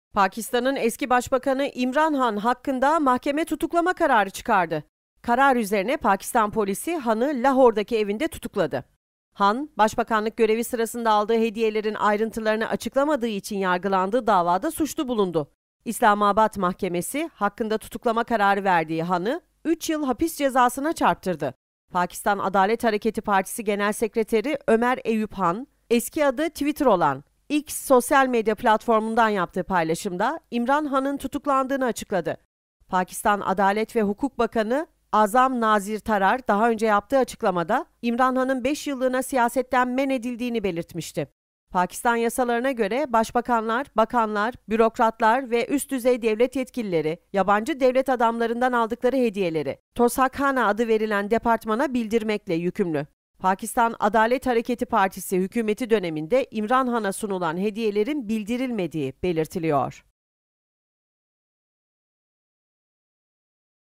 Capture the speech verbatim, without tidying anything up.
Pakistan'ın eski başbakanı İmran Han hakkında mahkeme tutuklama kararı çıkardı. Karar üzerine Pakistan polisi Han'ı Lahor'daki evinde tutukladı. Han, başbakanlık görevi sırasında aldığı hediyelerin ayrıntılarını açıklamadığı için yargılandığı davada suçlu bulundu. İslamabad Mahkemesi hakkında tutuklama kararı verdiği Han'ı üç yıl hapis cezasına çarptırdı. Pakistan Adalet Hareketi Partisi Genel Sekreteri Ömer Eyüp Han, eski adı Twitter olan X sosyal medya platformundan yaptığı paylaşımda İmran Han'ın tutuklandığını açıkladı. Pakistan Adalet ve Hukuk Bakanı Azam Nazir Tarar daha önce yaptığı açıklamada İmran Han'ın beş yıllığına siyasetten men edildiğini belirtmişti. Pakistan yasalarına göre başbakanlar, bakanlar, bürokratlar ve üst düzey devlet yetkilileri yabancı devlet adamlarından aldıkları hediyeleri Tosakhana adı verilen departmana bildirmekle yükümlü. Pakistan Adalet Hareketi Partisi hükümeti döneminde İmran Han'a sunulan hediyelerin bildirilmediği belirtiliyor.